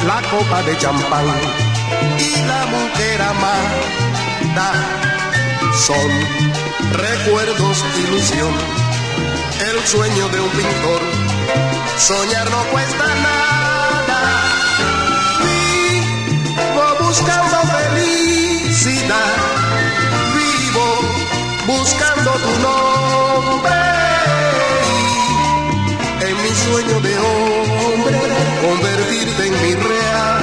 la copa de champán y la mujer amada son recuerdos, ilusión, el sueño de un pintor. Soñar no cuesta nada. Vivo buscando felicidad, vivo buscando tu nombre. En mi sueño de hombre, convertirte en mi realidad.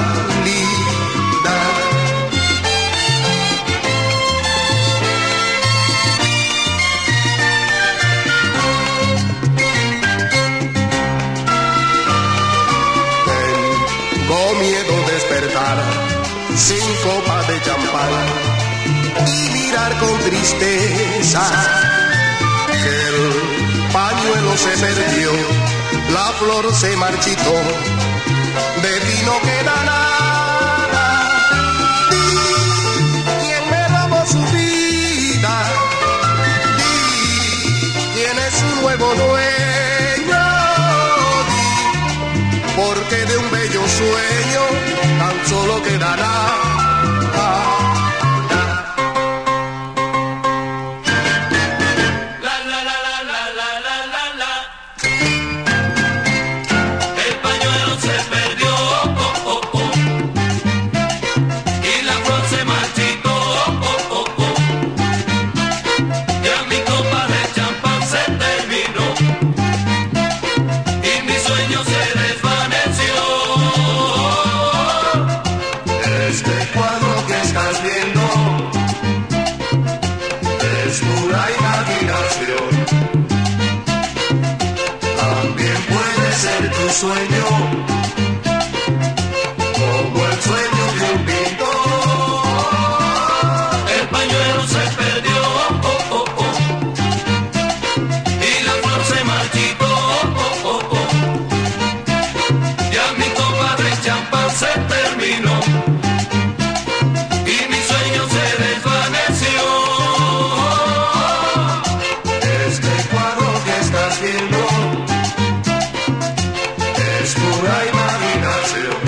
Tengo miedo de despertar sin copa de champán y mirar con tristeza que el pañuelo se perdió, la flor se marchitó, de ti no queda nada. Di quién me robó su vida, di quién es su nuevo dueño, di porque de un bello sueño tan solo queda nada. Este cuadro que estás viendo es pura imaginación. También puede ser tu sueño, como el sueño de un pintor. El pañuelo se perdió, y la flor se marchitó, ya mi copa de champán se terminó. Es pura imaginación.